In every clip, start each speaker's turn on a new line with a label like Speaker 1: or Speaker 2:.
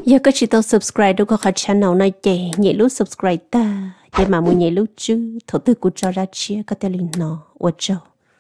Speaker 1: giờ có chỉ tao subscribe đâu có khả channel này chị nhảy lúc subscribe ta vậy mà muốn nhảy lúc chứ thổ tư của cho ra chia có thể linh nó ở châu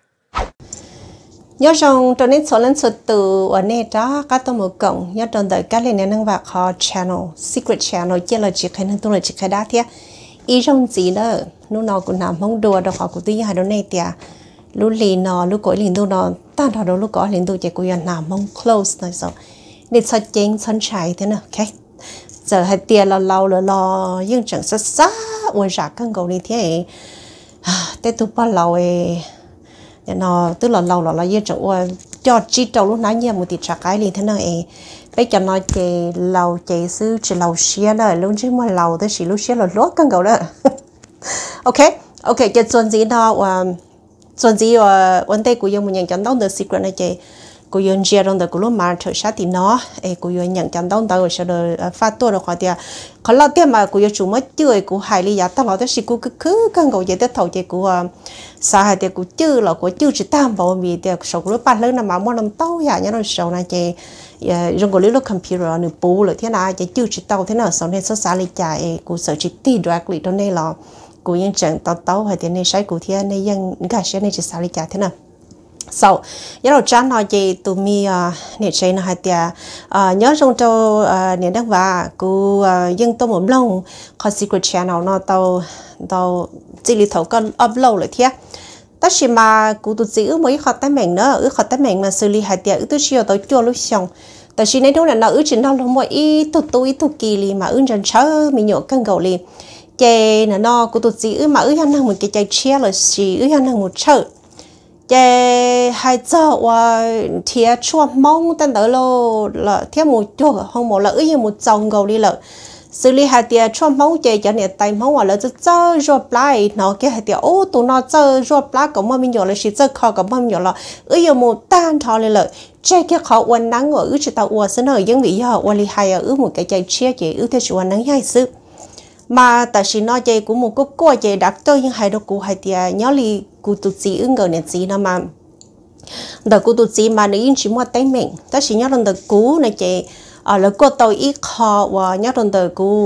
Speaker 1: nhớ rằng trong nên số lần số từ ở này đó các tôi một cộng nhớ trong đời các lên năng vào họ channel secret channel chỉ là chỉ khai năng tôi là chỉ khai đá thế ý trong gì đó lúc nào cũng làm không đùa đâu họ cũng tự nhiên hai đứa này tiệt lúc lì nó lúc cõi lìn tôi nó tan thọ đâu lúc cõi lìn tôi chỉ cũng làm không close này sao để cho chính sân trái thế nào, ok? Giờ hai tia là lâu là lo nhưng chẳng sát sát ôi rạc căn cầu đi thế, tết tu ba lâu ấy, nó tức là lâu là như chẳng ôi cho chi trâu lúc nãy nhiều một tí chả cái gì thế nào ấy, bây giờ nói chỉ lâu chỉ xứ chỉ lâu xía đó, lúc trước mà lâu tới chỉ lúc xía là lót căn cầu đó, ok, cái chuyện gì đó, chuyện gì vấn đề của những người nhận đông the secret này chị. Cô yên chia trong đời cô lúc mà thở sát thì nó, cô yên nhận chắn đông đời sau đời phát tôi được khỏi tiền, còn lâu tiền mà cô yên chủ mất chơi cô hài lý giá tao nói tới chỉ cô cứ căng cầu vậy tới thầu chị cô sao hai tiền cô chơi là cô chơi chỉ tam vào vì tiền sau cô lúc bắt lớn là mà mua làm tao vậy nhá nó sau này chị dùng cô lúc computer nửa bù rồi thế nào chị chơi chỉ tao thế nào sau này số xa lý trả cô sợ chỉ ti directly trong đây là cô yên chẳng tao hai tiền này sai cô thế này yên cái sẽ này chỉ xa lý trả thế nào sau nhớ đầu trán nói gì tụi mi nè chơi nó hay tiệt nhớ trong châu nè đăng và cô dân tôi một lâu có secret channel nó tao chỉ lý thấu con upload lại thiệt tất nhiên mà cô tụi chị mới học tay mình nữa học tay mình mà xử lý hay tiệt tôi chiều tôi chua lúc xong tại vì này đâu là nó chỉ nó là mọi tụi kỳ li mà chân chớ mình nhổ căng gầu li chè nó cô tụi chị mà hắn năng một cái chè chia là chỉ hắn năng một chợ chè hai giờ và thiệt chua mông tên đó là thiệt một chỗ không một là như một dòng gầu đi lợ xử lý hai tiệt chua mông chè cho nên tay mông và là chơi rồi play nó cái hai tiệt ô tụi nó chơi rồi play cũng mà mình nhỏ là chỉ chơi khó cũng mà mình nhỏ là như một tan thọ đi lợ chè cái khó uốn nắng ở chỉ tao uốn sân ở những vị giờ uốn li hai ở một cái chè chia chè thế chỉ uốn nắng hay sức mà tại vì nó chơi của một cô chơi đặc tôi nhưng hai đứa cô hai tiệt nhớ li cô tụt gì ứng người này gì đó mà đợt cô tụt gì mà nếu chỉ mua tay mình ta chỉ nhớ lần đợt cũ này chị là cô tôi ít khó và nhớ lần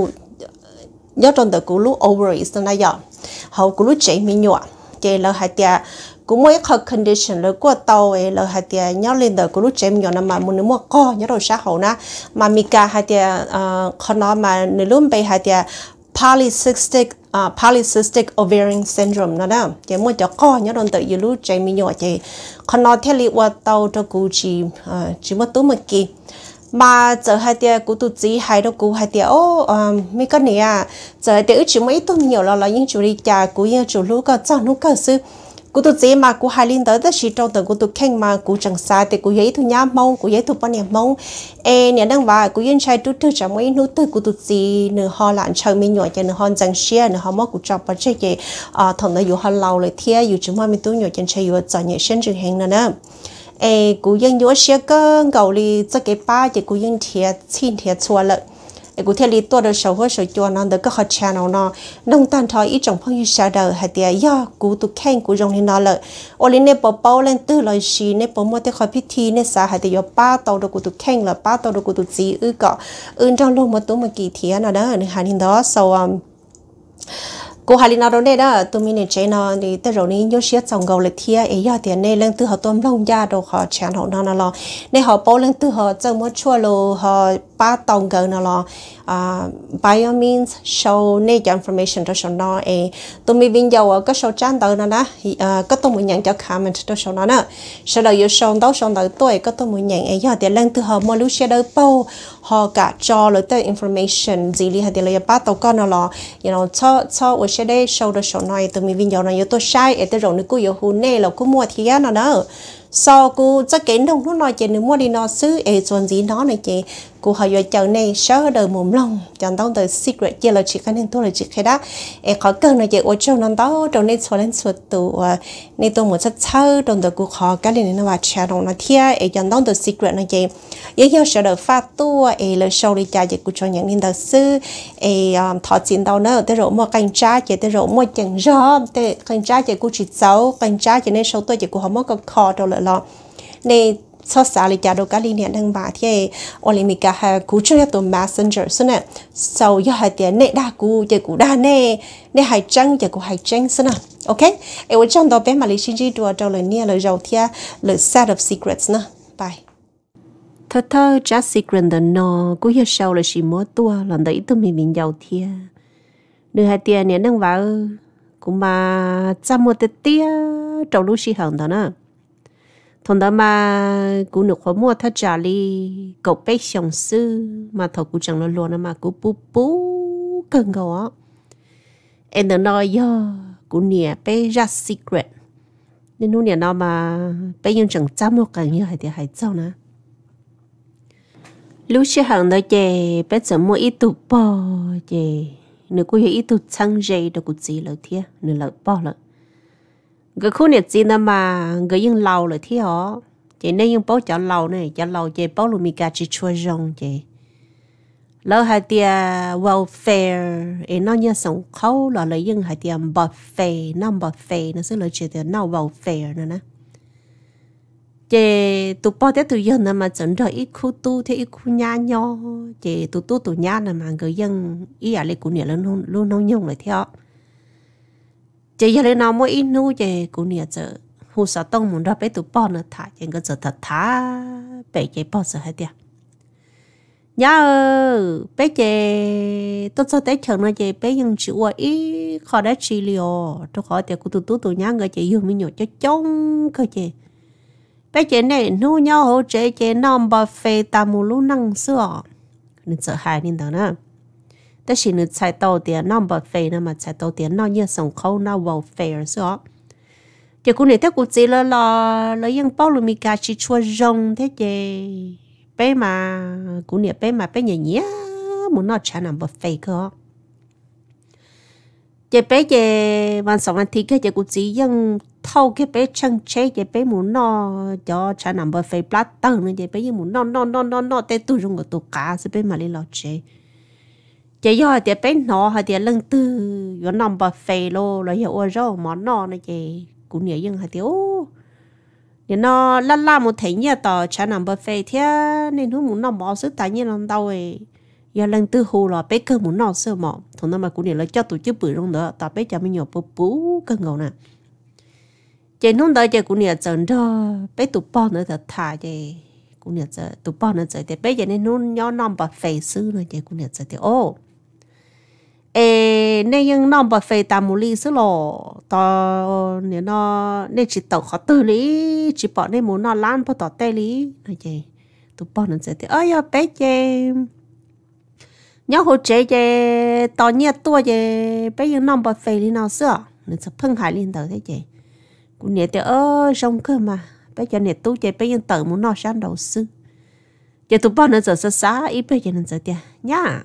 Speaker 1: đợt cũ lúc ovaries này giờ hậu cũ lúc chị mình nhọ chị là hai tiệt cũng mới có condition là cô tôi là hai tiệt nhớ lên đợt cũ lúc chị mình nhọ mà muốn mua co nhớ rồi sao hậu na mà mika hai tiệt con nó mà nếu luôn bay hai tiệt polycystic ovarian syndrome nó đó chỉ muốn cho con nhớ đồn tự yêu lúc chạy mi nhỏ chị còn nó theo lý qua tàu cho cô chỉ mất túi một kỳ mà giờ hai tia cô tụt gì hai đâu cô hai tia mấy cái này giờ hai tia chỉ mấy tuần nhiều là những chủ đi trả cô yêu chủ lúc có cho lúc có sư cô tụt gì mà cô hai linh tới đó chỉ trong tuần cô tụt khen mà cô chẳng sai thì cô giấy thu nhá mong cô giấy thu bao nhiêu mong nè đang bà cô yên trai chút chẳng mấy nút tới cô tụt gì nửa họ lặn chơi mình nhỏ cho nửa họ chẳng xia nửa họ mất cô chọc vào chơi gì thằng nóอยู่họ lâuเลยเที่ยอยู่chúng mình tôi nhỏ chân chơiอยู่cho nhẹ sinh trường hình nữa cô yên nhỏ xia cơ gầu li cho cái ba thì cô yên thiệt xin thiệt xua lợi cô theo lý tôi được sầu hơi sầu cho nó được các channel nó nông tan thọ ít trong phong như sao đời hay tiệt do cô tụt khen cô trong thì nó lợi ở lên nếp bao lên từ lời xí nếp bao mua tới khỏi PT nếp sao hay tiệt do ba tàu được cô tụt khen là ba tàu được cô tụt gì cọ trong lúc một tuổi một kỳ thiệt nào đó nên hành đó sau cô hai linh nào đó đó tụi mình chơi nó thì tới rồi ní nhớ siết dòng gầu lại thia ấy giờ thì này lên từ họ tôm lông da đồ họ chán họ nó lo này họ bao lên từ họ chơi mất chua lô họ ba tông gầu nó lo by all means show này cho information cho show nó tụi mình bây giờ có show chán tới nó đó có tụi mình nhận cho comment cho show nó nữa sau đó yêu show tới tuổi có tụi mình nhận ấy giờ thì lên từ họ mua lúc share bao họ cả cho lấy tới information gì đi hay thì lấy ba tàu con nó lo you know cho ở trên đây show này tụi mình video này tôi sai ở tới rồi nó cứ yêu hôn nè là cứ mua thì nó đó sau cô chắc cái đông nó nói chuyện nếu mua đi nó xứ chuyện gì nó này chị cô hỏi về chờ này sợ đời mồm lòng chẳng tao từ secret chỉ là chỉ cái nên tôi là chỉ cái đó khó cần là chị ở trong nó tao trong nên số lên số tụ nên tôi muốn rất sâu trong từ cô khó cái này nó vào channel nó thia chẳng tao từ secret này chị với nhau sợ đời phát tu là sau đi trả chị cô cho những nên đầu sư thọ chuyện tao nữa tới rồi mua canh trái chị tới rồi mua chẳng rõ tới canh trái chị cô chỉ xấu canh trái chị nên sau tôi chị cô không có khó đâu lại lo này so xa lịch đồ cái liên hệ năng bà thì Olympica hay cú chơi tụ messenger xí nè sau giờ hai tiền nè đa cú giờ cú đa nè nè hai trăng giờ cú hai trăng xí nè ok em trong đó bé mà lịch sử đùa trâu lời nè lời giàu thia lời set of secrets nè bye thơ just secret the no cú giờ sau là chỉ mua tua lần đấy tụi mình giàu thia nửa hai tiền nè năng vào cũng mà chăm một tia trâu lúc xí hỏng đó nè thằng đó mà cú nước hoa mua thắt trả li cậu bé sống sư mà thầu cú chẳng lo luôn mà cú bú cần gấu á em đừng nói do cú nè bé ra secret nên nó nè nó mà bé nhưng chẳng chăm một cái như hay thì hay sao nè lúc xí hỏng đó chè bé chẳng mua ít tụ bò chè nếu cú hiểu ít tụ chăng dây đâu cú gì lợi thiệt nếu lợi bò lợi cái khu này chỉ là mà cái những lầu là thế họ chỉ nên những bao cho lầu này cho lầu chỉ bao luôn mình cả chỉ chua rong chỉ lỡ hai tia welfare ấy nó như sống khâu là lấy những hai tia buffet nó sẽ lấy chỉ tia nó welfare nữa nè chỉ tụ bao thế tụ dân là mà dẫn ra ít khu tu thế ít khu nhà nhau chỉ tụ nhà là mà cái dân ý là lấy của nhà luôn nó nhung lại theo chỉ giờ lên nào mỗi ít nu chỉ cũng nhiều giờ hồ sơ tông muốn ra bé tụ bao nữa thả chỉ có giờ thật thả bé chỉ bao giờ hết tiệt nhớ bé chỉ tôi cho tới trường nó chỉ bé nhưng chịu ít khó đã trị liệu tôi khỏi tiệt của tụ nhá người chỉ dùng mình nhổ cho trống cơ chỉ bé chỉ này nu nhau hỗ trợ chỉ nằm bờ phê tam mù lu năng sữa nên sợ hại nên đó nèแต่สิ่งนึกใช้ตัวเดียน้องบัฟเฟ่นะมาใช้ตัวเดียน้องเนี่ยส่งเขาน้อง welfare ใช่ไหมเจ้ากูเนี่ยถ้ากูจีแล้วยังป้อลูมีการชิชัวรงเท่เจเป้มากูเนี่ยเป้มาเป้เนี่ยเนี่ยมึงน่าใช้น้องบัฟเฟ่ก็เจ้าเป้เจ้วัน2 อาทิตย์ก็เจ้ากูจียังเท่าแค่เป้ช่างเช่เจ้าเป้มึงน่าจะใช้น้องบัฟเฟ่ปลัดตั้งเนี่ยเจ้าเป้ยังมึงน่าแต่ตัวรงกับตัวกาสิเป้มาเลยเราเช่chỉ do thì bé nọ hay thì lưng tư có nằm bờ phê lô rồi giờ ôi rau món nọ này chị cũng nhớ nhưng hay thì ô thì nó la một thấy nhà tờ chả nằm bờ phê thế nên nó muốn nằm bỏ sức tại nhiên làm đâu ấy giờ lưng tư hồ là bé cơ muốn nọ sơ mọ thằng nó mà cũng nhớ là cho tụi chứ bự trong đó tao bé cho mình nhỏ bú cơn ngầu nè chị nông đợi chị cũng nhớ chọn đó bé tụi bao nữa thật thà chị cũng nhớ chọn tụi bao nữa chọn thì bé giờ nên nó nhỏ nằm bờ phê xứ nữa chị cũng nhớ chọn thì ô nên những năm bờ phê tam mù li xứ lò tao nếu nó nên chỉ tàu khó tư lý chỉ bỏ nên muốn nó lan bỏ tỏ tê lý này chị tụi bọn nó sẽ thì ơi bé chị nhớ hồ chế chị tao nhiệt tua chị bé những năm bờ phê lý nào xưa nên sẽ phân hại liên tới thế chị cũng nhiệt thì trong cơ mà bé cho nhiệt tu chị bé những tờ muốn nó sáng đầu sư chị tụi bọn nó giờ xa ít bé chị nó sẽ thì nhá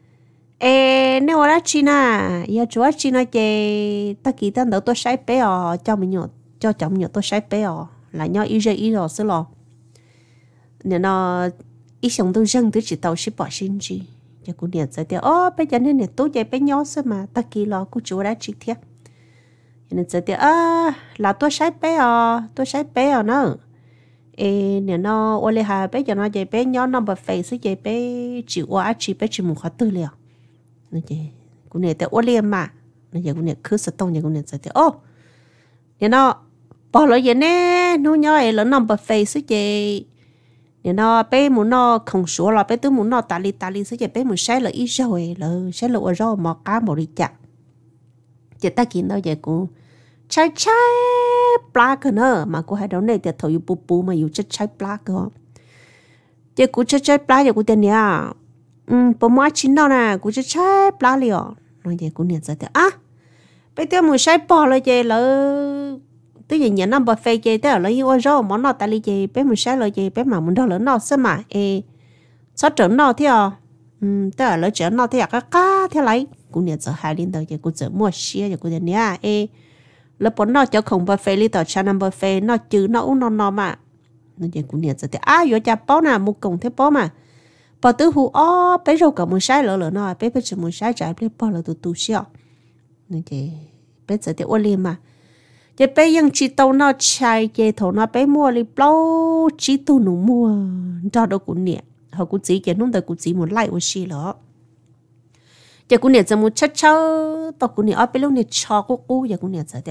Speaker 1: nếu ở China, giờ chúa China chơi ta kỳ ta đâu tôi sai bé cho mình nhọ cho chồng nhọ tôi sai bé là nhau ý rồi xí lò nên nó ý sống tôi dân tôi chỉ tàu ship bỏ xin gì giờ cũng nhận ra thì bây giờ nên tôi chơi bé nhỏ xí mà ta kỳ lò của chúa đã chỉ thiệt nên giờ thì là tôi sai bé nữa nên nó ô lê hà bé giờ nó chơi bé nhỏ nó bật face xí chơi bé chịu quá chỉ bé chỉ một khóa tư liền nó chị cũng này tại ôn liêm mà nó giờ cũng này cứ sờ tông giờ cũng này sẽ thì nên nó bỏ lỡ vậy nè nó nhoi lỡ nằm bờ face chứ chị nên nó bé muốn nó không số là bé tôi muốn nó tali chứ chị bé muốn sai là ít rồi là sai là ở rồi mà cá một đi chặt chị ta kiến đâu vậy cũng trái plá cơ nữa mà cô hay đâu này thì thầu bù mà yêu trái plá cơ chị cũng trái plá giờ cũng tên nha bố má chín đâu nè cũng chỉ trái plá liền nói vậy cũng nhận ra thì bây giờ muốn sai bỏ lại vậy là tới giờ nhận năm bờ phê vậy tới là yêu rồi món nào ta đi vậy bé muốn sai lại vậy bé mà muốn đâu là nó sao mà sao trở nó thế tới là trở nó thế cá thế lấy cũng nhận ra hai liên đầu vậy cũng trở mua xe vậy cũng nhận nha là bọn nó cho không bờ phê đi tàu cha năm bờ phê nó chứ nó mà nói vậy cũng nhận ra thì vô cha bó nào một cùng thế bó mà bà tứ hù bé rồi cả muốn sai lỡ nó bé chỉ muốn sai trái bé bỏ là tụt xíu nên chị bé giờ thì ôn liền mà chị béยังchỉ tàu nó chạy chị thầu nó bé mua li bao chỉ tàu nó mua cho đâu cũng nè họ cũng chỉ cái nông đời cũng chỉ một lại một xí đó giờ cũng nè giờ một chắc cháu tao cũng nè ở bên lúc nè cho cô giờ cũng nè giờ thì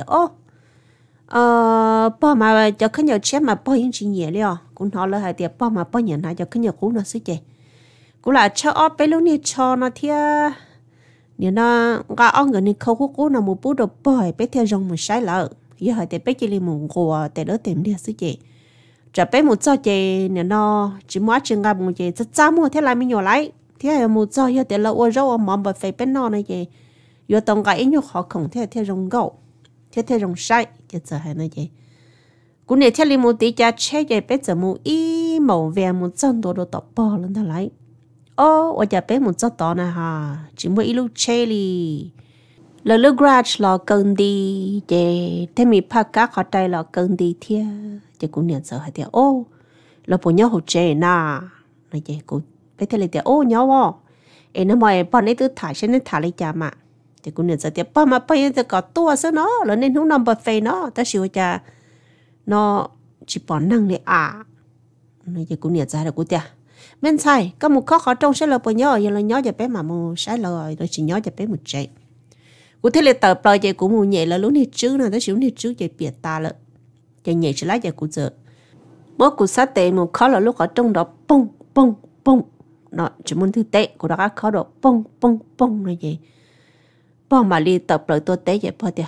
Speaker 1: bao mà cho khán giả chết mà bao những chuyện nhẹ liền cũng nói là hai tiệp bao mà bao nhận lại cho khán giả cũ nó xí chị cũng là cho ở bên lúc nè cho nó thia nếu nó gà ông người này khâu cũ nó một bút được bỏi bé theo rong một sai lợ giờ hai tiệp bé chỉ là một gò để đỡ tìm đi xí chị trả bé một cho chị nếu nó chỉ muốn chừng gặp một chị chắc mua thế là mình nhỏ lại thế một cho giờ để là ô rau mắm bột phải bên nó này chị giờ tổng cái nhau họ không theo rong gạo theo rong sai chứ giờ hay nói chị cũng để theo một tí cha chế chị bé giờ một ý màu vàng một chân đồ đồ tọt bò lên đó lại ở nhà bé một chân tỏ nè ha chỉ một ít lúc chế li là lúc garage là cần đi chị thêm mi phát các họ đây là cần đi theo chị cũng nhận sợ hay thì là bộ nhau hỗ trợ nè này chị cũng bé theo thì nhau em nó mày bọn ấy cứ thải trên nó thải lấy cha mà thì cũng nhận sợ thì bọn mà bây giờ có tua sao nó là nên không nằm bật phê nó ta chịu cha nó chỉ bọn năng để này chị cũng nhận ra được của tia bên sai có một khó trong sẽ là bộ nhau giờ là nhỏ cho bé mà một sai lời rồi chỉ nhỏ cho bé một chạy của thế là tập lời chị cũng một nhẹ là lúc này trước này ta chịu này trước chị biệt ta了chị nhẹ chỉ lấy chị cũng giờ mỗi cụ sát tệ một khó là lúc ở trong đó bông bông bông nó chỉ muốn thứ tệ của đó khó độ bông bông bông này vậy bông mà đi tập lời tôi tệ vậy bao giờ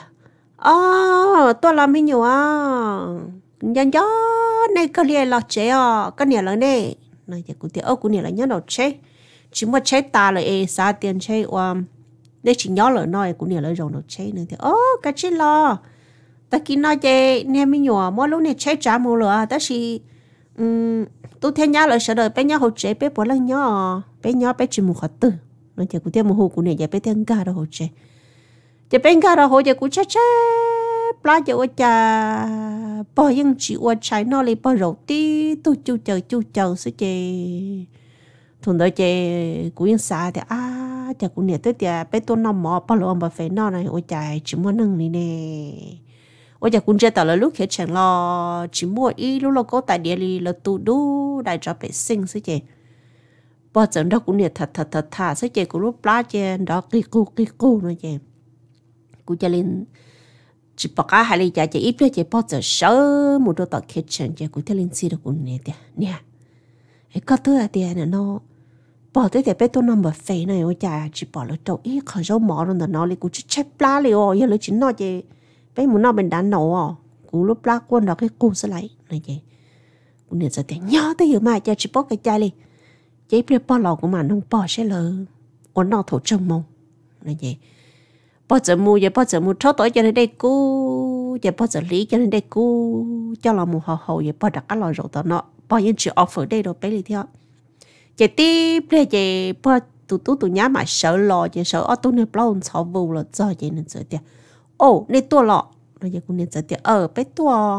Speaker 1: tôi làm nhiều nhân gió này cái này là chế cái này là này vậy cụ tiệt cụ này là nhớ đầu chế chỉ muốn chế ta là xa tiền chế để chỉ nhớ lời nói cụ này là rồi đầu chế nữa thì cái chế lo ta kia nói chị nè mình nhỏ mỗi lúc này chế trả mua rồi ta chỉ tôi theo nhau là sợ đời bé nhau hỗ trợ bé bỏ lăng nhỏ bé chỉ một khóa tư nói chị cũng theo một hồ của này giờ bé theo cả đó hỗ trợ giờ bé cả đó hỗ trợ cũng chết bao giờ ở cha bao nhiêu chị ở trái nó lấy bao rượu tí tôi chu chờ sự chị thường đợi chị cũng yên xa thì chả cũng nhớ tới thì bé tôi nằm mò bao lâu mà phải nó này ở trái chỉ muốn nâng này nè ôi giờ cũng chưa tao là lúc khi chẳng lo chỉ mua ít lúc lo có tại địa li là tụ đu đại cho vệ sinh sự chị bao giờ đó cũng nhiệt thật thà sự chị cũng lúc lá trên đó kỳ cu nói chị cũng cho lên chỉ bảo cả hai lý chị ít biết chị bao giờ sợ một đôi tao kitchen chị cũng theo lên xí được cũng nè nè cái có thứ là tiền nó bỏ tới để bé tôi nằm ở phê này ôi chà chỉ bỏ lỡ trâu ít khỏi rau mỏ rồi nó liền cũng chỉ chết lá liền giờ lấy chính nó chị bé muốn nó bên đàn nổ cú lúc lá quân đó cái cú sẽ lấy này chị cú này giờ thì nhớ tới hiểu mà cho chị bóc cái chai đi chị biết bao lò của mà nó bỏ sẽ lỡ quán nó thổ trông mông này chị bao giờ mua thốt tối cho nên đây cú giờ bao giờ lý cho nên đây cú cho là một hậu giờ bao đặt cái lò rượu tao nó bao nhiêu chuyện offer đây rồi bé đi theo chị tiếp đây chị bao tụi nhá mà sợ lò chị sợ ở tụi này bao sợ vụ là do chị nên sợ tiền nên tua lọ nó giờ cũng nên sợ tiền bé tua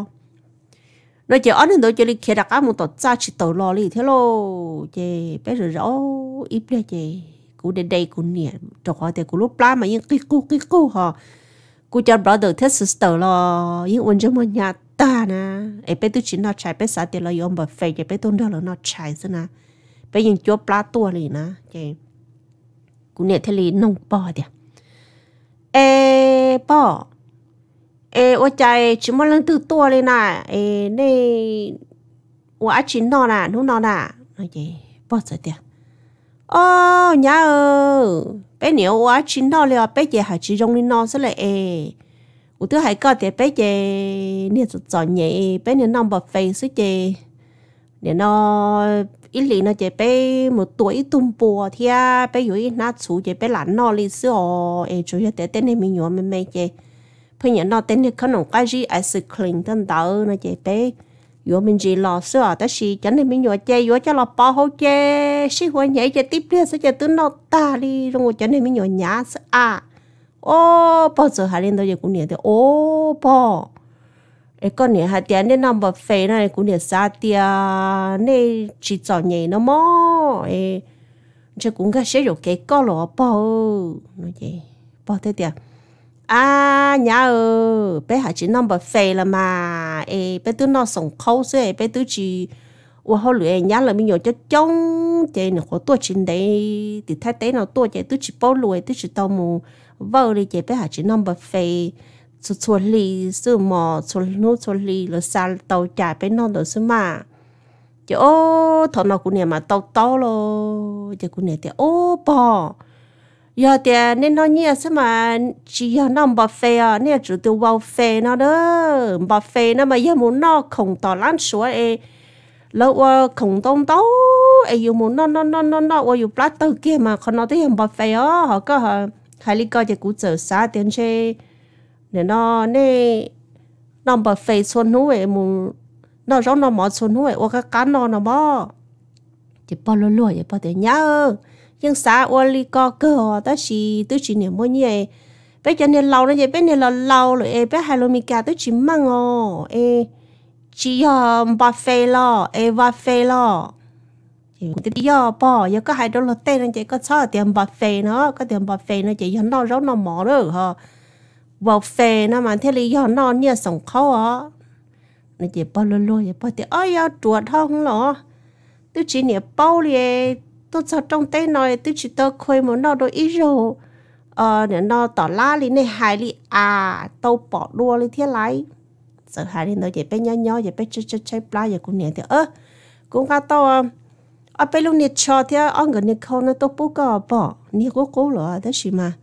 Speaker 1: nó chỉ ở nên tôi chỉ khi đặt một tổ cha chỉ tổ lò đi thế lo chị bé rồi rõ ít đây chị cũng đến đây cũng nè cho họ thì cũng lúc lá mà những cái cô họ cũng cho brother thế sister lo những quan trọng nhà ta nè bé tôi chỉ nó chạy bé sao tiền là yếm bờ phê bé tôi đó là nó chạy thế nè bé những chỗ lá tua này nè chị cũng nè thế li nông bò đi bò ở chạy chỉ một lần từ tua lên nè này ở chính nó nè nó nè nói chị bò sao đi nhá bé nhiều ở chính nó là bé chị hay chỉ dùng lên nó sẽ là我都还搞点bé chị nè chọn nhẹ bé nè nằm bờ phê xí chị nè nó ít lì nó chị bé một tuổi tung bùa thì bé yếu nó chú chị bé lặn nó đi xí chủ yếu để tên này mình nhỏ mình chị bây giờ nó tên này khả năng cái gì ice cream tên đỡ nó chị bé yếu mình chỉ lo xí ta chỉ cho nên mình nhỏ chị yếu cho là bao hậu chị xí hoa nhảy chị tiếp đi xí chị tứ nó ta đi rồi cho nên mình nhỏ nhá xí bao giờ hai lên đó giờ cũng nhớ thì bao con này hai tiền nên nằm bờ phê này cũng nhớ xa tiền này chỉ chọn nhảy nó mò chứ cũng cái sẽ được cái có lọ bao nói gì bao thế tiền nhà bé hả chỉ number phê là mà bé tôi nó sống khâu xí bé tôi chỉ và họ lựa nhà là mình nhớ cho trông chị nó có tuổi chín đấy thì thay tế nào tuổi chị tôi chỉ bao lùi tôi chỉ tao mù vợ đi chị bé hả chỉ number phê chuột lì sư mò chuột lì rồi sao tàu trả bé non rồi sư mà chị ô thằng nào cũng nè mà tàu lo chị cũng nè thì ô bò giờ thì nên nó nhẹ sao mà chỉ giờ nó buffet à nè chủ tiêu buffet nó đó buffet nó mà giờ muốn nó không tỏ lăn xuống lâu không tông tấu yêu muốn nó yêu platter kia mà còn nó thấy em buffet á họ có hai lý coi thì cũng chờ xa tiền chơi để nó buffet xuân núi muốn nó giống nó mỏ xuân núi ô cái cá nó bỏ chỉ bỏ lùi chỉ bỏ tiền nhá nhưng xã ô lý co cơ đó tôi chỉ niệm mỗi nhẹ bây giờ này lâu này bây giờ là lâu rồi bây hai lô mi cả tôi chỉ mang chỉ buffet lo buffet lo thì giờ bỏ giờ có hai đô la tên anh chị có sao tiền buffet nó có tiền buffet nó chỉ nó giống nó mỏ rồi hả buffet nó mà thế là giờ nó như sống khó á nó chỉ bỏ lùi bỏ thì ơi chuột không lo tôi chỉ niệm bao liền tôi sao trong tay nói tôi chỉ tôi khơi một nó đôi ít rồi để nó tỏ la li này hai li tôi bỏ đua li thế lại sợ hai li nó chỉ bé nhỏ chỉ bé chơi plá giờ cũng nhẹ thì cũng có tôi bé lúc này cho thì người này không nó tôi bố có bỏ nhiều cố rồi đó gì mà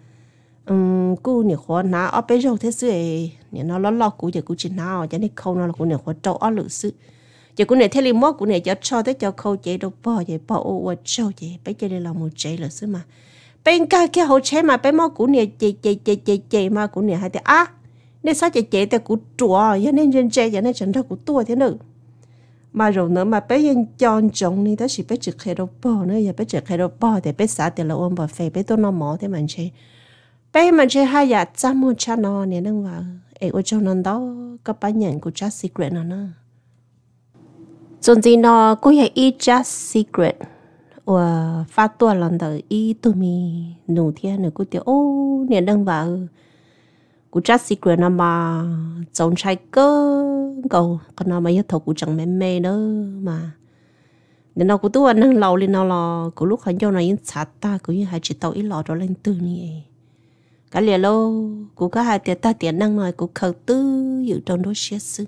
Speaker 1: cô nhiều khó ná bé rồi thế sự này nó lo cô giờ cô chỉ nào cho nên không nó là cô nhiều khó trâu lử sự giờ cô này theo lý mốt cô này cho tới cho khâu chế đâu bỏ vậy bỏ ô cho vậy bây giờ đây là một chế là xứ mà bên cái hậu chế mà bên mốt cô này chế mà cô này hay thì nên sao chế thì cô chùa cho nên dân chế cho nên chẳng ra cô tua thế nữa mà rồi nữa mà bé dân chọn trồng này đó chỉ bé trực khai đâu bỏ nữa giờ bé trực khai đâu bỏ thì bé xã thì là ôm bỏ phê bé tôi nó mỏ thế mình chế bé mình chế hai giờ trăm một cha nó này đang vào ở trong nó đó có bán nhận của cha secret nó nữa总之呢，我也一家 secret， 我发多了的一度米努天的古点哦，年登vào， 我家 secret 那嘛，总才个够，可能嘛一头古整妹nữa mà， nên nó cũng tôi năng lâu lên nó là, cũng lúc hắn cho nó yên chát ta, cũng như hai chỉ tàu ít lọ đó lên từ này, cái liền lâu, cũng có hai tiền năng nói cũng khẩu tư dự trong đó xét sự.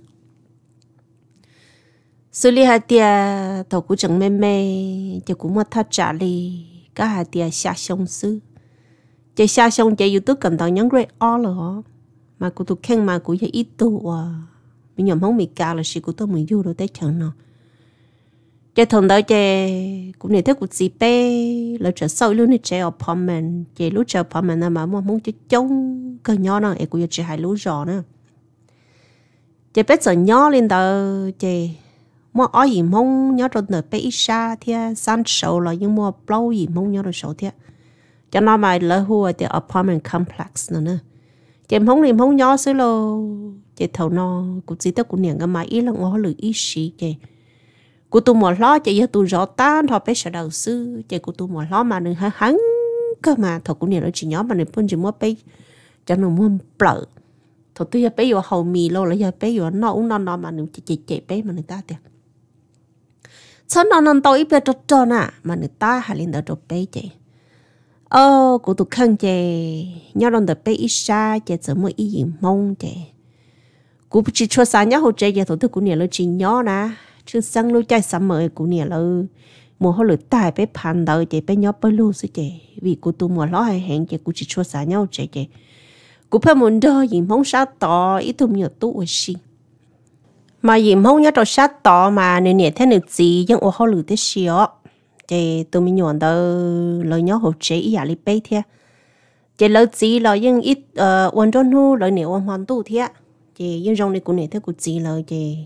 Speaker 1: xử lý hai tia tàu cũng chẳng mê chỉ cũng mất thắt trả li cả hai tia xa sông sư chỉ xa sông chỉ youtube cầm tàu nhắn great all rồi mà cũng tụi khen mà cũng ít tụ mình nhầm không bị cả là sự của tôi mình du rồi tới chẳng nào chỉ thằng đó chỉ cũng này thế cũng gì bé là trở sau luôn này chỉ apartment chỉ lúc chờ apartment mà muốn chỉ trông cái nhỏ nào em cũng chỉ hai lúa giò nữa chỉ bé giờ nhỏ lên đó chỉ mua ở gì mông nhớ rồi nợ bé ít xa thì san sầu là nhưng mua bao gì mông nhớ rồi sầu thì cho nó mà lỡ hùa thì apartment complex nữa chị mông nhớ xíu lo chị thầu nó cũng chỉ tới cũng niệm cái máy ít là ngó lử ít xí chị cô tu mua lo chị giờ tu rõ tan thọ bé sợ đầu sư chị cô tu mua lo mà đừng hắn cơ mà thọ cũng niệm nó chỉ nhớ mà đừng phân chỉ mua bé cho nó mua bợ thọ tôi giờ bé vô hậu mì lo là giờ bé vô nó uống nó mà đừng chị bé mà người ta tiền sao nó tao ít bé tròn mà người ta hay lên đó trộn bé chị cô tụi khăn chị nhớ lần đó bé ít xa chị chỉ mới ít gì mong chị cô chỉ cho sáng nhớ hồi chị giờ tụi cô nhớ là chỉ nhớ nè chứ sáng lúc chạy sắm mới cô nhớ là mùa hồi lửa tài bé phàn đầu chị bé nhớ bé luôn chứ chị vì cô tụi mùa lo hay hẹn chị cô chỉ cho sáng nhớ chị cô phải muốn đo gì mong sao tỏ ít thùng nhiều tụ gì mà gì mong nhớ cho sát tỏ mà nên nhẹ thế này gì nhưng ô họ lử thế xíu chị tụi mình nhọn đó lời nhớ hỗ trợ ý à li bé thế chị lời gì là nhưng ít quan trọng hu lời nhẹ hoàn hoàn tu thế chị nhưng trong này cũng nhẹ thế cũng gì lời chị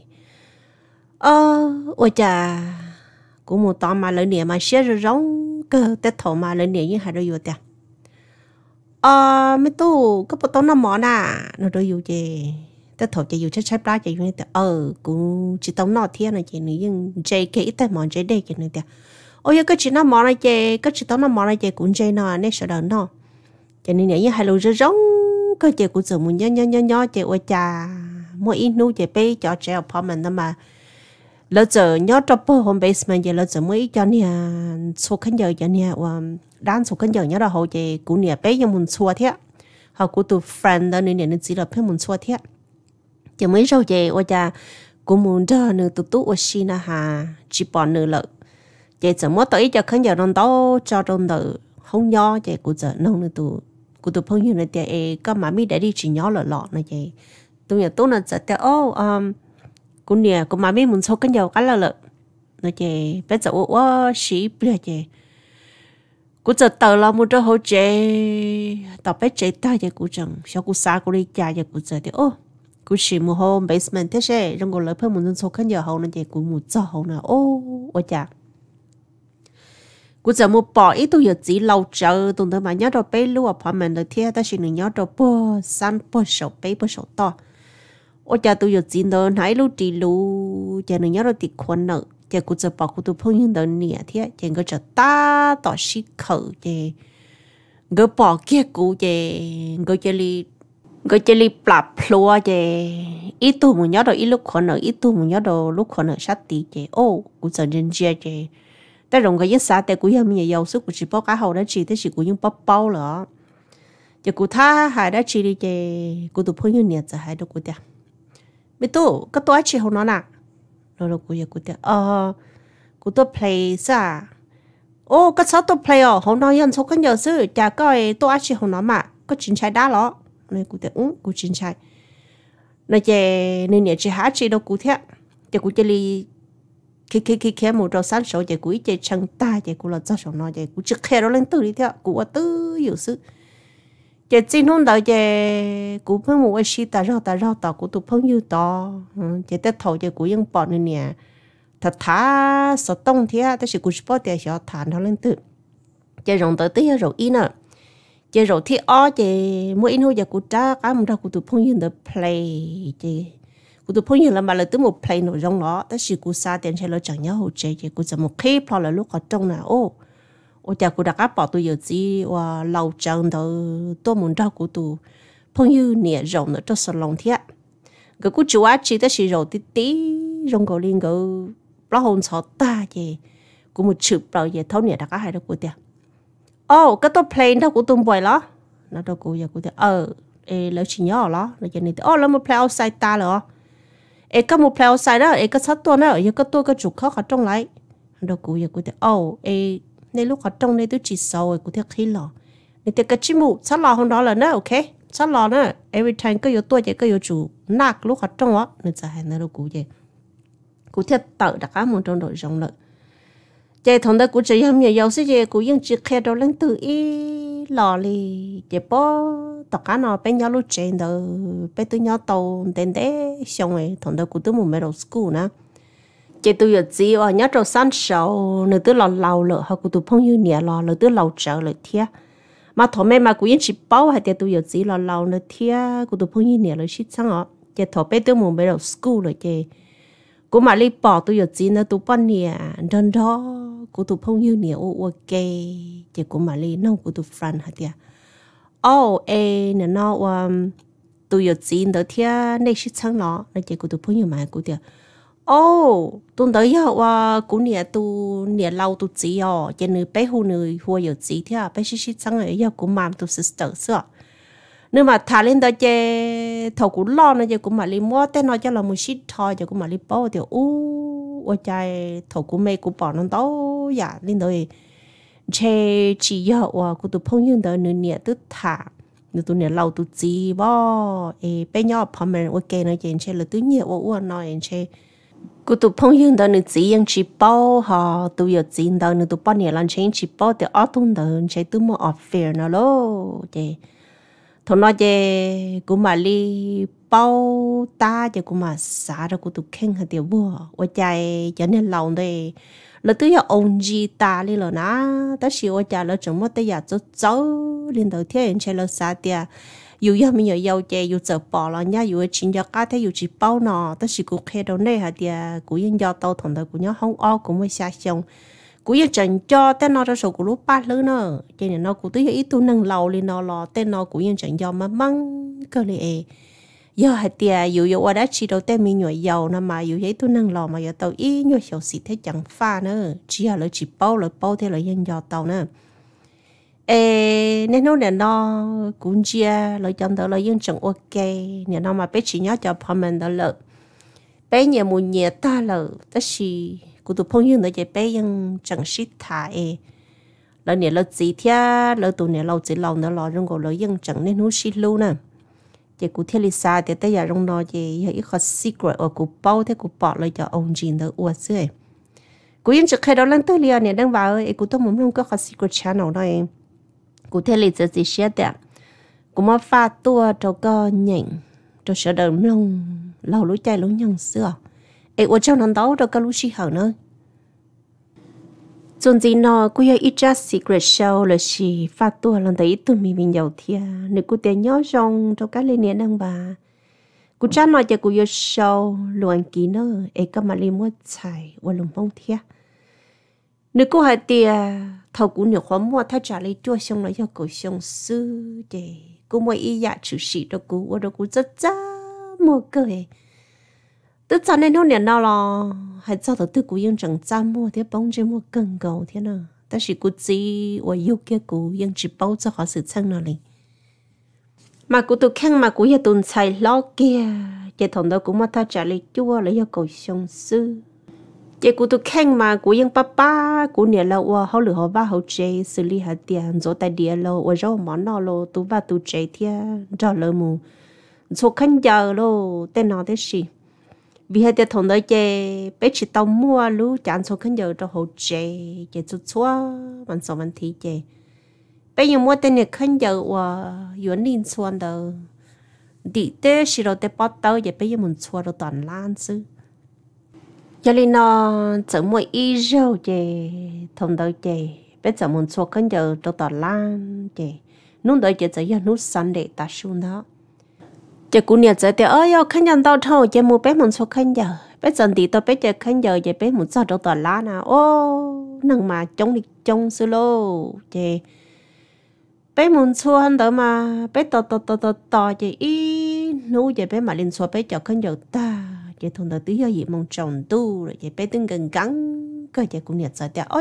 Speaker 1: ôi chà cũng một tao mà lời nhẹ mà xé rồi giống cơ tết thổ mà lời nhẹ nhưng hai đôi vô tiền mấy tu có một tao năm món nó đôi vô chị tết thổ chị dù chết lá chị như thế cũng chỉ tao nọ thế này chị nữa nhưng chị cái ít tao món chị đây chị nữa thế ôi cái chị nó món này chị cái chị tao nó món này chị cũng chị nó nên sợ đỡ nó cho nên nếu như hai lô rong cái chị cũng giờ muốn nhớ chị ơi cha mỗi ít nu chị bé cho trẻ apartment đó mà lỡ giờ nhớ double home basement vậy lỡ giờ mới cho nè số khán giờ cho nè đan số khán giờ nhớ là hậu chị cũng nè bé nhưng muốn xua thế họ cũng tụ friend đó nên chỉ là phải muốn xua thế chị mới rồi chị ơi cha cũng muốn cho nữa tụ tụ ở xin hà chỉ bỏ nữa lợ chị giờ mới tới cho khán giờ nó đó cho trong đời không nhớ chị cũng giờ nông nữa tụ của tụi phong như này thì có mà mi để đi chỉ nhỏ lọ này chị tôi nhớ tôi là sẽ theo cũng nè cũng mà mi muốn số cái nhiều cái là nói chị bây giờ sĩ bây giờ chị cũng giờ tờ là một chỗ hỗ trợ tao bé chị ta chị cũng chẳng sao cũng xa cũng đi cha chị cũng giờ thì cũng chỉ một home basement thế chứ trong cái lời phải muốn số cái nhiều hậu này chị cũng một chỗ hậu nào ôi chàกูจะมูปออีตัวอยู่จีเราเจอตรงนั้นมาเนี่ยเราไปรู้ว่าพอมันเที่ยวแต่สิ่งหนึ่งเนี่ยเราปอสั้นปอสอบไปปอสอบต่อโอ้จะตัวอยู่จีนเดินไหนรู้ดีรู้จะหนึ่งเนี่ยเราติดคนเนอะจะกูจะบอกกูตัวพูดยังเดินเนี่ยเที่ยวจะก็จะตาต่อชิเขาจะก็บอกแค่กูจะรีปรับพลัวจะอีตัวมึงเนี่ยเราอีลูกคนเนอะอีตัวมึงเนี่ยเราลูกคนเนอะชัดตีจะกูจะเรียนเจียจะแต่รงcái giáแต่กูยังมีเยาวสุกูchỉ bao cá hậu đó chỉ thế chỉกูยังbao bao nữaจะกูท่าหายได้chỉ điจะกูตัวพูดยังเนี่ยจะหายดูกูเดียไม่ตู้ก็ตัวchỉ hậu nó nè rồiกูยังกูเดียกูตัว play ซะก็ชอบตัว play hậu nóยังชอบกันเยอะซื้อจะก็ตัวchỉ hậu nó màก็จินใช้ได้หรอเนี่ยกูเดียกูจินใช้เนี่ยจะเนี่ยจะหาchỉ đâuกูเทียจะกูจะรีkhi một trò sáng sớm chạy cuối chạy chân ta chạy cú là cho sổ nó chạy cú trực khe đó lên từ đi theo cú tư nhiều sự chạy xin hôm đó chạy cú phải một cái ta rau tao cú tụ phong như to chạy tết thầu chạy cúยังbỏ nữa nè thật thà sợ tông thếแต่是cú sport chạy sợ thản nó lên từ chạy rồng tới tới rồi in à chạy rồi thì chạy mỗi in hồi chạy cú trả cái một cú tụ phong như the play chạyกูตัวพูดอย่างละมาเลยตัวหมดเพลงหนูร้องล้อแต่สิกูซาเตียนใช้เราจังเนี้ยหัวใจกูจะหมดคลิปพอเลยลูกเขาจงนะจากกูดักก็ปอตัวเยอะจีว่าเราจังตัวมุนดาวกูตัวพูดอย่างเนี่ยร้องเนอะตัวสลองเทียกูจูว่าจีแต่สิร้องตีร้องกูลิงกูปลาหงสอตาเจกูหมดฉึบเปล่าเยเท่าเนี่ยดักก็หายแล้วกูเดียก็ตัวเพลงเท่ากูตัวบ่อยล้อแล้วตัวกูอยากกูเดียแล้วชิ้นย่อล้อแล้วจะนี่แล้วมาเพลงเอาใส่ตาเหรอก็มุกเพลวใส่แล้วก็ชัดตัวแล้วก็ตัวก็จุกเขาจงไรเรากูอยากกูแต่ในลูกเขาจงในตัวจีโซ่กูเที่ยวขี้หล่อในแต่กระชิมูชัดหล่อของเราเลยนะโอเคชัดหล่อนะ every time ก็อยู่ตัวก็อยู่จูนักลูกเขาจงวะนี่จะให้ในเรากูเที่ยวเต่าดักมันจงโดดจงเลยใจทำได้กูจะยังมีเยาวสิเจกูยังจีแค่เราเล่นตัวหล่อเลยเจ็บปอtất cả nó bên nhau lúc trên đó bên tôi nhau tàu đến đấy xong rồi thằng đó cũng tôi muốn middle school nè chị tôi giờ gì nhớ trong sáng sớm nữa tôi lâu rồi họ cũng tôi phong như nhẹ rồi tôi lâu trở lại thia mà thằng mẹ mà cũng chỉ bảo hay tôi giờ gì lâu nữa thia cũng tôi phong như nhẹ rồi xí chăng ạ chị thằng bên tôi muốn middle school rồi chị cũng mà đi bỏ tôi giờ gì nữa tôi bao nhẹ đơn đó cũng tôi phong như nhẹ ok chị cũng mà đi nông cũng tôi friend hay thia nó tôi giờ chín đó thia này shit chăng nó này chỉ của tôi phun nhiều mà của tiệt tôi tới giờ của nè tôi nè lâu tôi chỉ cho nên bé hù người hùa giờ chỉ thia bé shit chăng ấy giờ của mam tôi sister sợ nếu mà thà lên đó chơi thầu cũng lo nó giờ cũng mà đi mua tên nó cho là một shit thôi giờ cũng mà đi bao thì ôi trời thầu cũng mê cũng bỏ nó đâu dạ lên đó chế chỉ giờ của tụi phong nhân đó nữa nè tức thả nữa tụi nè lâu tụi gì bo bé nhỏ phong mình ok nói chuyện chế là tụi nhiều nói chế của tụi phong nhân đó nữa chỉ yang chỉ bao họ tụi giờ chỉ đó nữa tụi bao nè làm chế chỉ bao thì ở tung đó chế tụi mua offer nó lo chế thằng nói chế của mà li bao ta chế của mà xả ra của tụi khen hạt tiêu bùa ở trái cho nên lâu đây là tôi giờ ông gì ta đi rồi na ta chỉ ở nhà là chúng mất tới giờ cháu lên đầu tiên chơi là sao tiệt dù giờ mình giờ chơi dù giờ bỏ là nhá dù chuyện giờ cá thế dù chỉ bao nọ ta chỉ cũng khe đầu này hả tiệt cũng yên giờ tàu thằng đó cũng nhớ không cũng mới xa xong cú yên chẳng cho tên nó cho số cú lúc bắt lứa nữa cho nên nó cú tới ít tu nâng lầu lên nó lo tên nó cú yên chẳng cho mà măng cơ lệ giờ hạt tiề dù ở đó chỉ đầu tên mình nhồi dầu nè mà dù vậy tu nâng lầu mà giờ tàu ít nhồi xấu xí thế chẳng pha nữa chỉ là chỉ bao thế là yên giò tàu nữa nên nó là nó cũng chia lời chọn đó là yên chẳng ok nên nó mà bé chỉ nhớ cho phần mình đó là bé nhà muốn nhà ta là tất gì cụ tụ phong yên đó vậy bé yên chẳng shit thải là nhà là gì thế là tụ nhà lâu chỉ lòng đó là trong gọi là yên chẳng nên nó shit luôn nè vậy cụ theo Lisa thì tới giờ trong đó vậy ít có secret ở cụ bao thế cụ bỏ lại cho ông Jin đó uất xưa cụ yên chẳng khai đó lần tới liền này đang vào cụ tôi muốn không có secret channel đó em cụ theo Lisa gì share đấy cụ mà pha tua cho co nhện cho sợ đờm lông lâu lúa chay lúa nhân xưa ở trongนั้นđó rồi có lúa xí hở nữa chuyện gì nó cũng ít ra secret show là gì phát tua lần thấy tụi mình giàu thia nếu cũng tiền nhớ rong cho các liên niệm đang bà cũng chắc nói cho cũng yêu show luận kỹ nữa có mà liên mua xài và lùng phong thia nếu cũng hay tiền thầu cũng nhiều khoản mua thay trả lấy chua xong lại cho cổ xong sư để cũng mua ý dạ chữ sĩ đó cũng rất mua cơ ấy tức cho nên nó liền nào là hay cho đầu tư của yên chẳng ra mua thế bóng trên mua cần cầu thế nào ta chỉ cụ gì và yêu kia cụ yên chỉ bao cho họ sự chân nào này mà cụ tụ khăn mà cụ yên tụi xài lo kia chỉ thằng đó cũng mà ta trả lời chua lấy cho cầu sông sư chỉ cụ tụ khăn mà cụ yên papa cụ nhẹ là và họ lừa họ ba họ chơi xử lý hạt tiền rồi tại địa lo và rồi món nào lo tụ ba tụ chơi thế cho lỡ mù số khăn giờ lo tên nào thế gì vì hai đứa thằng đó chơi bé chỉ tao mua lú chán số khăn giờ cho họ chơi chút xóa mình sợ mình thì chơi bé nhiều mua tên này khăn giờ và yuan linh xuân đó đi tới chỉ đầu tới bắt đầu giờ bé nhiều mình xóa được toàn lan chứ cho nên nó chỉ mua ít rau chơi thằng đó chơi bé chỉ muốn xóa khăn giờ cho toàn lan chơi nút đó chơi chỉ nút sẵn để ta xuống đó chỉ cú nhiệt giờ thì ơi khăn nhận tao thôi chỉ mua bé muốn số khăn giờ bé dần thì tao bé chỉ khăn giờ chỉ bé muốn sao đâu toàn lá nào ô nằng mà chống đi chống xưa lô chỉ bé muốn số hắn đó mà bé to chỉ ý nú chỉ bé mà lên số bé cho khăn giờ ta chỉ thằng đó tí giờ gì mong chồng tu rồi chỉ bé từng gần gắng cơ chỉ cú nhiệt giờ thì ơi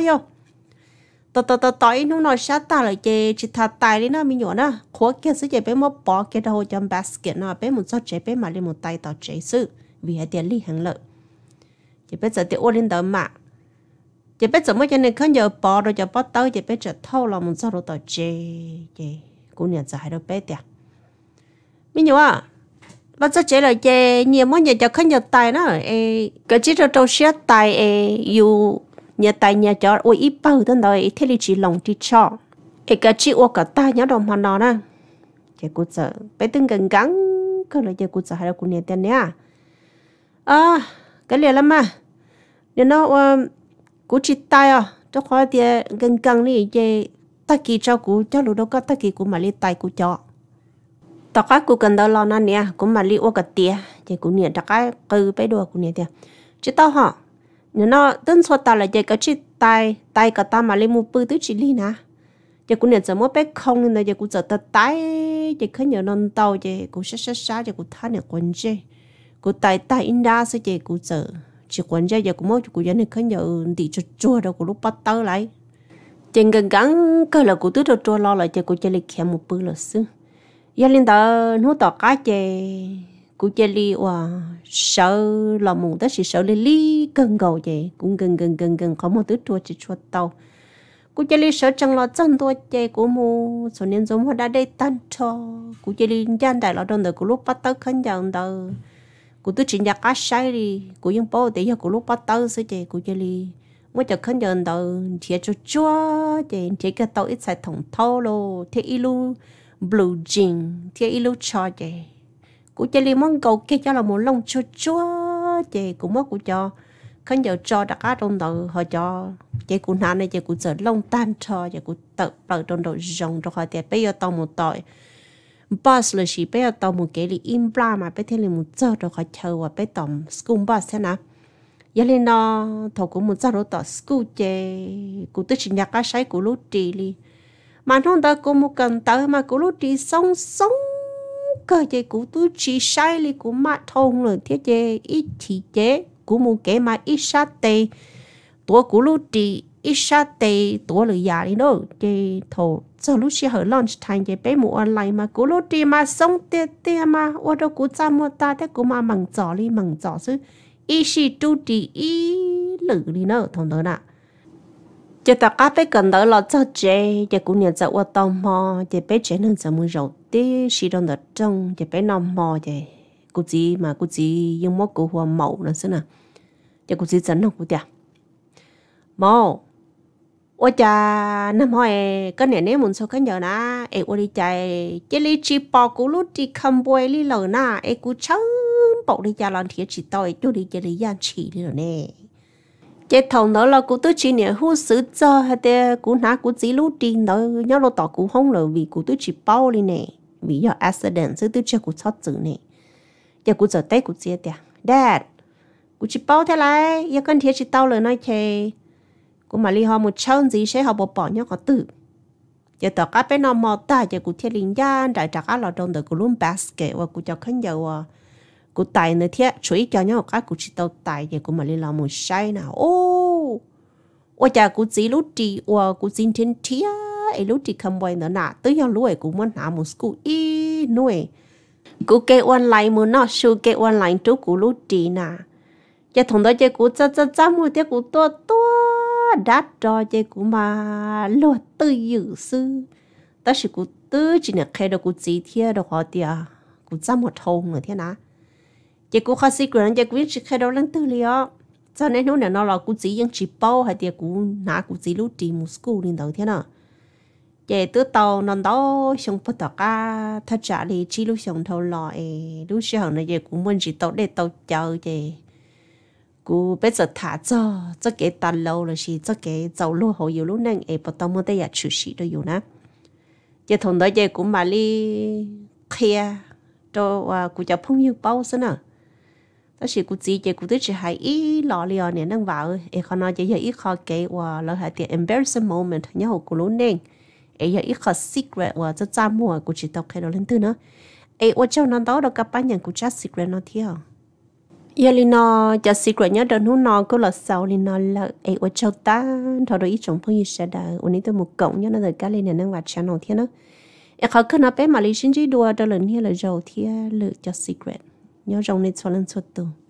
Speaker 1: to ý nó nói sát ta là chỉ thà tài đi nó mình nhổ nó khó kia sẽ chỉ bé mua bỏ cái đầu trong basket nó bé một số chế bé mà lên một tay tao chế sự vì hai tiền lý hàng lợi chỉ bé giờ tiền ô lên đó mà chỉ bé giờ mới cho nên khán giờ bỏ rồi cho bỏ tới chỉ bé giờ thâu là một số đồ tao chế chỉ cũng nhận giải đâu bé tiền mình nhổ à bắt giờ chế là chế nhiều món giờ cho khán giờ tài nó cái chỉ cho tao xét tài yêu nhà tài nhà cho ôi ít bao tên đời thế thì chỉ lòng đi cho cái chị ô cả ta nhớ đồng hoàn đó nè chị cô sợ bé từng gần gắng cơ là chị cô sợ hay là cô nhà tiền nhá cái liền lắm mà nên nó cô chị tài cho khỏi thì gần gắng đi chị ta kỳ cho cô cho lúc đó có ta kỳ cô mà đi tài cô cho tao cái cô cần đó lo nè nè cô mà đi ô cả tiền chị cô nhà tao cái cứ bé đùa cô nhà tiền chứ tao họ nó tên số ta là cái chỉ tay cả ta mà lên một bự tứ chỉ đi nè giờ cũng nhận giờ mỗi bé không nên giờ cũng giờ ta tay giờ khơi nhờ non tàu giờ cũng sát giờ cũng than được quần chơi cũng tay in ra sẽ giờ cũng giờ chỉ quần chơi giờ cũng mỗi cũng giờ này khơi nhờ đi cho chua đâu cũng lúc bắt tàu lại trên gần gắng cơ là cũng tứ cho chua lo lại giờ cũng chơi lịch khéo một bự là xứ giờ lên đó nó tỏ cá chơi cũng chơi li và sợ là mùng tới chỉ sợ li gần gầu vậy cũng gần có một thứ chua chỉ chua tàu cũng chơi li sợ chẳng là chân tôi chơi của mu số nên giống họ đã đây tan cho cũng chơi li gian đại là đơn đời của lúc bắt tới khán giả đâu cũng tôi chỉ nhặt cá sai đi cũng những bao để cho của lúc bắt tới sẽ chơi cũng chơi li mới cho khán giả đâu chỉ cho chua chơi chỉ cái tàu ít xài thòng thâu lo thế ilu blue jean thế ilu cho chơi cụ chơi li món cầu kia cho là một lông chua chị cũng mất cụ cho khán giờ cho đặc á trong đầu họ cho chị cụ nạn này chị cụ sợ lông tan cho chị cụ tự bờ trong đầu rồng rồi họ thì bây giờ tao một tội boss là chỉ bây giờ tao một cái li im bla mà bây giờ li một giờ rồi họ chờ và bây tầm school boss thế nào giờ lên nó thầu cũng một giờ rồi tao school chè cũng tới chỉ nhạc cái sai của lúc đi li mà không ta cũng một cần tới mà của lúc đi sống sống cơ chè của tôi chỉ sai li của mà thông rồi thế chè ít thì chè của một cái mà ít sát tê tuổi của lúc đi ít sát tê tuổi lười già đi đâu chè thầu giờ lúc xưa ở lunch time chè bé một online mà của lúc đi mà sống tê tê mà ở đâu của cha mua ta thế của mà mằng giỏ li mằng giỏ chứ ý sĩ tu đi ý lử đi nữa thằng đó nè chỉ ta cá bé cần đó là cho chế chỉ cũng nhận ra qua tôm mò chỉ bé chế nên giờ mới rầu tí sĩ trong đó trong chỉ bé nằm mò chỉ cô chỉ dùng mốt của hoa màu nữa xí nè chỉ cô chỉ dẫn không cô tiệt mò ôi cha năm hỏi cái này nếu muốn sao cái giờ na em ôi đi chạy chỉ li chỉ bỏ cú lút đi cầm bôi li lờ na em cú chấm bỏ đi cha làm thiệt chỉ tao cho đi chỉ đi gian chỉ đi rồi nè cái thằng đó là cú tôi chỉ nhớ hú sứ cho hay để cú ná cú chỉ lút đi nó nhớ lo tao cú không rồi vì cú tôi chỉ bao đi nè vì do accident sứ tôi chưa cú thoát chữ nè giờ cú giờ tay cú chia tiệt dad cú chỉ bao thế này giờ cần thiệt chỉ tao lời nói chơi cũng mà li họ một chân gì sẽ họ bỏ nhớ họ tự giờ tao cá bé nó mò ta giờ cụ thiết linh gian đại trạc á lò trong đời cụ luôn basket và cụ cho khán giả cụ tài nữa thiết chuối cho nhớ cá cụ chỉ tao tài giờ cụ mà li lo một sai nào ô ô cha cụ chỉ lúc đi và cụ xin thiên thía ấy lúc đi cầm quay nữa nè tới giờ lúc cụ muốn làm một school y nuôi cụ kêu online muốn nó show kêu online trước cụ lúc đi nè giờ thằng đó giờ cụ cha mua tiếc cụ to đắt cho chơi của mà lo tư dự sư ta chỉ của tư chỉ là khai được của gì thế được họ tiệt của trăm một thùng rồi thế nào chơi của khai sĩ quyền chơi của chỉ khai được lần tư liền cho nên nó là của gì nhưng chỉ bao hay tiệt của nã của gì lúc đi một school đi đâu thế nào chơi từ tàu nó đó xong bắt đầu cả thắt trả đi chỉ lúc xong thâu lò lúc sau này chơi của mình chỉ tàu để tàu chờ chơi cú bây giờ thả cho cái tàn lâu là gì cho cái dầu lúa hồ yêu lúc này em bắt đầu mới đây là chủ sĩ đó yêu nè giờ thằng đó giờ cũng mà đi kia cho cú cho phong yêu bao xí nè đó là cú chỉ giờ cú tới chỉ hay ý lọ liò nè đang vào em không nói giờ ít khó kể và lỡ hay tiền embarrassing moment nhớ hồ cú lúc này em giờ ít khó secret và cho cha mua cú chỉ tao khai đó lên từ nữa em ở trong nó đó đâu các bạn nhận cú chat secret nó theo giờ li nó cho secret nhớ đơn hú nó có là sau li nó là ở châu ta thôi rồi ít trong phong sẽ đã ôn tôi một cộng nhớ nó rồi cái lên này năng vào channel thiên đó họ cứ nói bé mà li xin chỉ đùa đó lần here là giàu thiên lựa cho secret nhớ trong này cho lên xuất từ